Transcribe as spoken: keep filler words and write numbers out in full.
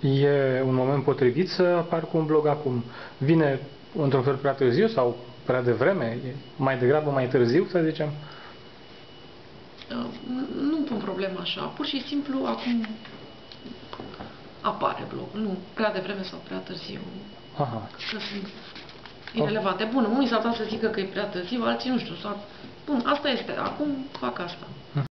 E un moment potrivit să apar cu un blog acum? Vine într-un fel prea târziu sau prea devreme? Mai degrabă mai târziu, să zicem? Nu pun problema așa. Pur și simplu acum apare blogul. Nu prea devreme sau prea târziu. Aha. Că sunt irelevante. Bun, unii s-ar putea să zică că e prea târziu, alții nu știu. Sau... Bun, asta este. Acum fac asta.